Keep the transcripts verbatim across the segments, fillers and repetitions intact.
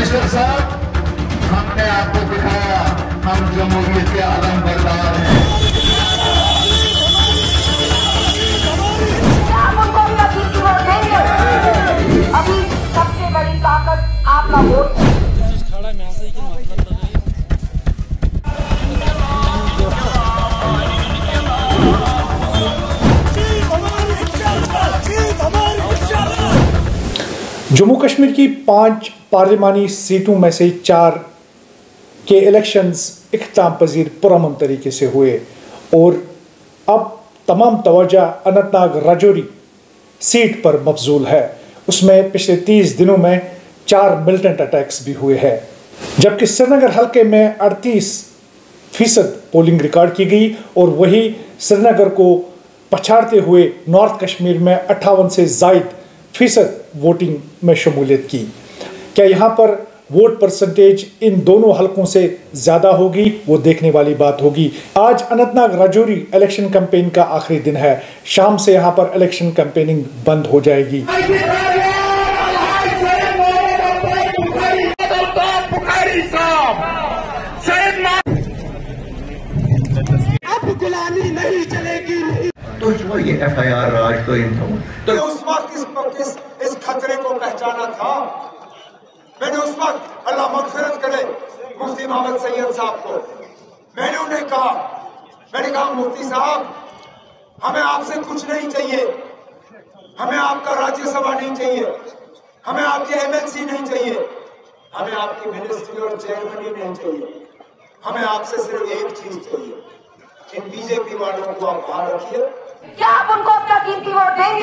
Minister साहब, हमने आपको दिखाया हम जमहूरियत के आलम बरदार हैं। उनको भी अपील की वोट देंगे। अभी सबसे बड़ी ताकत आपका वोट है। जम्मू कश्मीर की पांच पार्लिमानी सीटों में से चार के इलेक्शंस इख्तिताम पजीर पुरअमन तरीके से हुए और अब तमाम तवज्जो अनंतनाग राजौरी सीट पर मबजूल है। उसमें पिछले तीस दिनों में चार मिलिटेंट अटैक्स भी हुए हैं, जबकि श्रीनगर हल्के में अड़तीस फीसद पोलिंग रिकॉर्ड की गई और वही श्रीनगर को पछाड़ते हुए नॉर्थ कश्मीर में अट्ठावन से जायद फीसद वोटिंग में शमूलियत की। क्या यहाँ पर वोट परसेंटेज इन दोनों हलकों से ज़्यादा होगी, वो देखने वाली बात होगी। आज अनंतनाग राजौरी इलेक्शन कैंपेन का आखिरी दिन है। शाम से यहाँ पर इलेक्शन कैंपेनिंग बंद हो जाएगी। अब गुलामी नहीं चलेगी। तो जो ये एफ आई आर राज तो इन तो उस वक्त इस, इस, इस खतरे को पहचाना था। मैंने उस वक्त, अल्लाह मगफिरत करे, मुफ्ती मोहम्मद सैयद साहब को, मैंने उन्हें कहा, मैंने कहा मुफ्ती साहब, हमें आपसे कुछ नहीं चाहिए, हमें आपका राज्यसभा नहीं चाहिए, हमें आपके एम एल सी नहीं चाहिए, हमें आपकी मिनिस्ट्री और चेयरमैन नहीं चाहिए, हमें आपसे सिर्फ एक चीज चाहिए, इन बीजेपी वालों को आप बाहर रखिए। क्या आप उनको अपना कीमती वोट देंगे?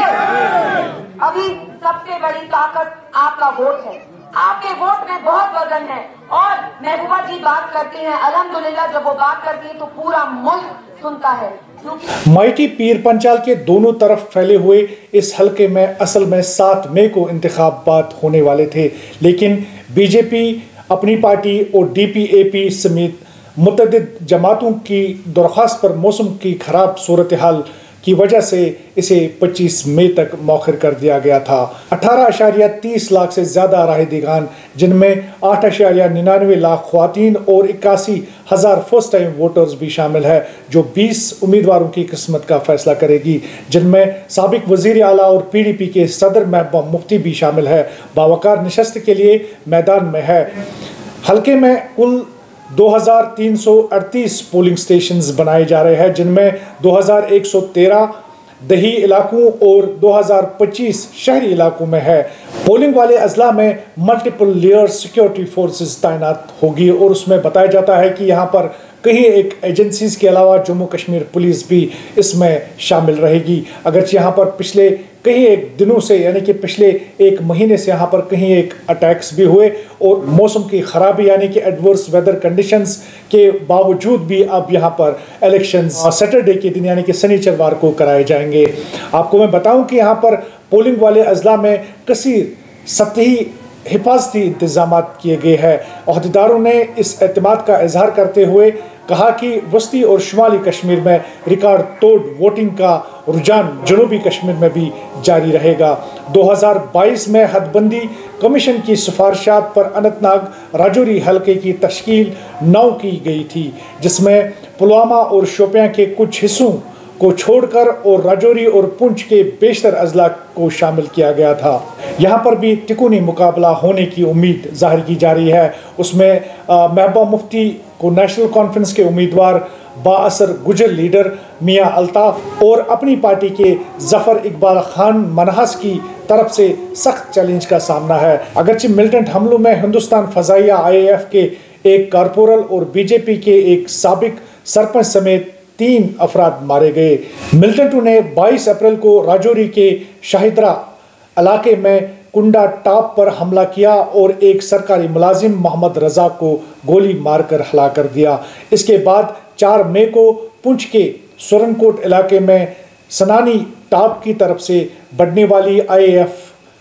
अभी सबसे बड़ी ताकत आपका वोट है। आपके वोट में बहुत वजन है और महबूबा जी बात करते हैं, अल्हम्दुलिल्लाह जब वो बात करती है तो पूरा मुल्क सुनता है। क्योंकि माइटी पीर पंचाल के दोनों तरफ फैले हुए इस हलके में असल में सात मई को इंतखाबात होने वाले थे, लेकिन बीजेपी अपनी पार्टी और डी पी ए पी समेत मुतअद्दिद जमातों की दरख्वास्त पर मौसम की खराब सूरत हाल की वजह से इसे पच्चीस मई तक मौखर कर दिया गया था। अठारह अशारिया तीस लाख से ज़्यादा राहदीगान, जिनमें आठ अशारिया निन्यानवे लाख ख्वातीन और इक्यासी हज़ार फर्स्ट टाइम वोटर्स भी शामिल है, जो बीस उम्मीदवारों की किस्मत का फैसला करेगी, जिनमें साबिक वज़ीर आला और पी डी पी के सदर महबूबा मुफ्ती भी शामिल है। बावकार नशस्त के लिए मैदान में है। हल्के में कुल दो हज़ार तीन सौ अड़तीस पोलिंग स्टेशंस बनाए जा रहे हैं, जिनमें दो हज़ार एक सौ तेरह दही इलाकों और दो हज़ार पच्चीस शहरी इलाकों में है। पोलिंग वाले अजला में मल्टीपल लेयर सिक्योरिटी फोर्सेस तैनात होगी और उसमें बताया जाता है कि यहाँ पर कहीं एक एजेंसीज के अलावा जम्मू कश्मीर पुलिस भी इसमें शामिल रहेगी। अगरचे यहाँ पर पिछले कहीं एक दिनों से, यानी कि पिछले एक महीने से यहाँ पर कहीं एक अटैक्स भी हुए और मौसम की खराबी यानी कि एडवर्स वेदर कंडीशंस के बावजूद भी अब यहाँ पर इलेक्शंस सैटरडे के दिन यानी कि शनिचरवार को कराए जाएंगे। आपको मैं बताऊं कि यहाँ पर पोलिंग वाले अजला में कसीर सतही हिफाजती इंतजाम किए गए हैं। अहदेदारों ने इस एतमाद का इजहार करते हुए कहा कि वस्ती और शुमाली कश्मीर में रिकॉर्ड तोड़ वोटिंग का रुझान जनूबी कश्मीर में भी जारी रहेगा। दो हज़ार बाईस में हदबंदी कमीशन की सिफारिशात पर अनंतनाग राजौरी हल्के की तश्कील नौ की गई थी, जिसमें पुलवामा और शोपियां के कुछ हिस्सों को छोड़कर और राजौरी और पुंछ के बेशतर अजला को शामिल किया गया था। यहाँ पर भी तिकोनी मुकाबला होने की उम्मीद जाहिर की जा रही है। उसमें महबूबा मुफ्ती को नेशनल कॉन्फ्रेंस के उम्मीदवार बाअसर गुजर लीडर मियां अल्ताफ और अपनी पार्टी के जफर इकबाल खान मनहस की तरफ से सख्त चैलेंज का सामना है। अगरचे मिलिटेंट हमलों में हिंदुस्तान फजाइया आई ए एफ के एक कारपोरल और बीजेपी के एक साबिक सरपंच समेत तीन अफराद मारे गए। मिलिटेंटों ने बाईस अप्रैल को राजौरी के शाहिदरा इलाके में कुंडा टॉप पर हमला किया और एक सरकारी मुलाजिम मोहम्मद रजा को गोली मारकर हला कर दिया। इसके बाद चार मई को पुंछ के सुरनकोट इलाके में सनानी टॉप की तरफ से बढ़ने वाली आई ए एफ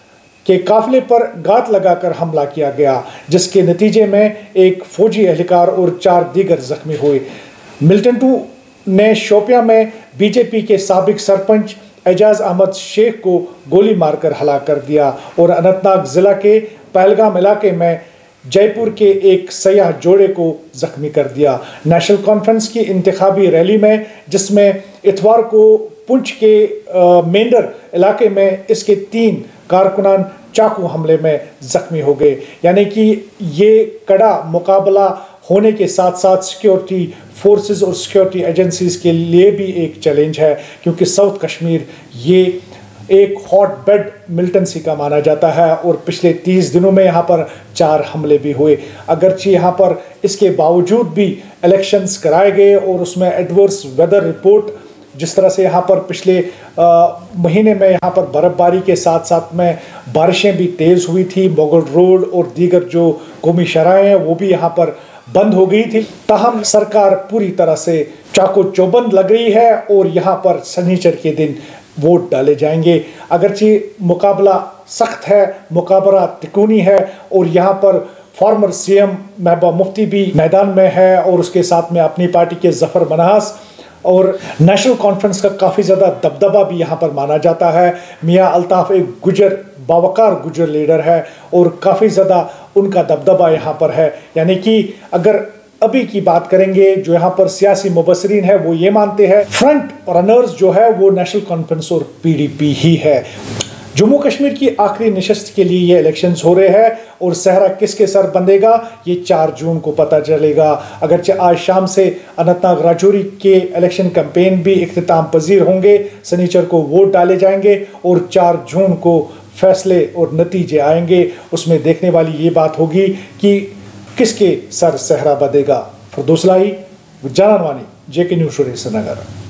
के काफिले पर गात लगाकर हमला किया गया, जिसके नतीजे में एक फौजी एहलकार और चार दीगर जख्मी हुए। मिलिटेंटों ने शोपियां में बीजेपी के साबिक सरपंच एजाज अहमद शेख को गोली मारकर हलाक कर दिया और अनंतनाग जिला के पहलगाम इलाके में जयपुर के एक सयाह जोड़े को जख्मी कर दिया। नेशनल कॉन्फ्रेंस की इंतखाबी रैली में, जिसमें इतवार को पुंछ के मेंढर इलाके में इसके तीन कारकुनान चाकू हमले में जख्मी हो गए। यानी कि ये कड़ा मुकाबला होने के साथ साथ सिक्योरिटी फोर्सेस और सिक्योरिटी एजेंसीज के लिए भी एक चैलेंज है, क्योंकि साउथ कश्मीर ये एक हॉट बेड मिलिटेंसी का माना जाता है और पिछले तीस दिनों में यहाँ पर चार हमले भी हुए। अगरचे यहाँ पर इसके बावजूद भी इलेक्शंस कराए गए और उसमें एडवर्स वेदर रिपोर्ट, जिस तरह से यहाँ पर पिछले आ, महीने में यहाँ पर बर्फबारी के साथ साथ में बारिशें भी तेज़ हुई थी, मुगल रोड और दीगर जो कौमी शराहें हैं वो भी यहाँ पर बंद हो गई थी। ताहम सरकार पूरी तरह से चाको चौबंद लग रही है और यहाँ पर शनिचर के दिन वोट डाले जाएंगे। अगरचे मुकाबला सख्त है, मुकाबला तिकोनी है और यहाँ पर फॉर्मर सीएम महबूबा मुफ्ती भी मैदान में है और उसके साथ में अपनी पार्टी के जफर मनास और नेशनल कॉन्फ्रेंस का काफ़ी ज़्यादा दबदबा भी यहाँ पर माना जाता है। मियाँ अल्ताफ़ एक गुजर बावकार गुजर लीडर है और काफ़ी ज़्यादा उनका दबदबा यहाँ पर है। यानी कि अगर अभी की बात करेंगे, जो यहाँ पर सियासी मुबसरीन है वो ये मानते हैं फ्रंट रनर्स जो है वो नेशनल कॉन्फ्रेंस और पीडीपी ही है। जम्मू कश्मीर की आखिरी नशस्त के लिए ये इलेक्शंस हो रहे हैं और सहरा किसके सर बंधेगा ये चार जून को पता चलेगा। अगरचे आज शाम से अनंतनाग राजौरी के इलेक्शन कैंपेन भी इख्तिताम पजीर होंगे, शनिचर को वोट डाले जाएंगे और चार जून को फैसले और नतीजे आएंगे। उसमें देखने वाली ये बात होगी कि किसके सर सहरा बंधेगा। फिरदौस इलाही, जानन वानी, जेके न्यूज़ श्रीनगर।